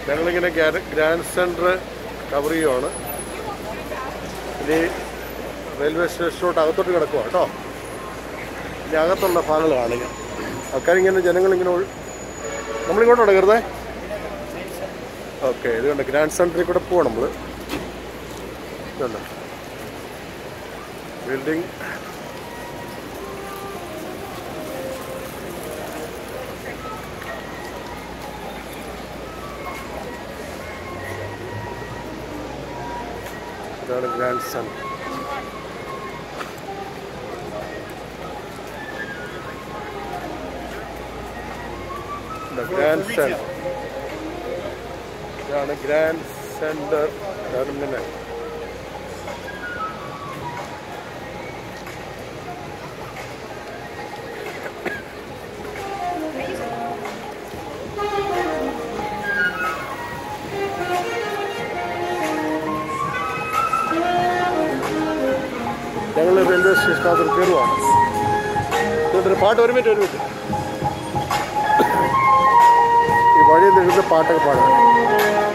ഞങ്ങളിങ്ങനെ grand centre cover ചെയ്യുവാണ്. ഇനി റെയിൽവേ സ്റ്റേഷനോട്ട് അകത്തോട്ട് കിടക്കുക കേട്ടോ. ഇനി അകത്തുള്ള ഭാഗങ്ങൾ കാണിക്കാം. ആൾക്കാരിങ്ങനെ ജനങ്ങളിങ്ങനെ നമ്മളിങ്ങോട്ട് കിടക്കരുതേ. ഓക്കെ, ഇത് കണ്ട ഗ്രാൻഡ് സെൻറ്ററിൽ കൂടെ പോവാം നമ്മൾ. ഇതുണ്ട് ബിൽഡിംഗ്. ഇതാണ് ഗ്രാൻഡ് സെൻറ്റർ. ഗ്രാൻഡ് സെൻറ്റർ ഇതാണ് ഗ്രാൻഡ് സെൻറ്റർ ടെർമിനൽ. ഞങ്ങൾ റെയിൽവേ സ്റ്റേഷനകത്ത് കയറുവാണ്. ഇതൊരു പാട്ട് ഒരു മിനിറ്റ്. ഈ വഴി നിന്ന് പാട്ടൊക്കെ പാടാം.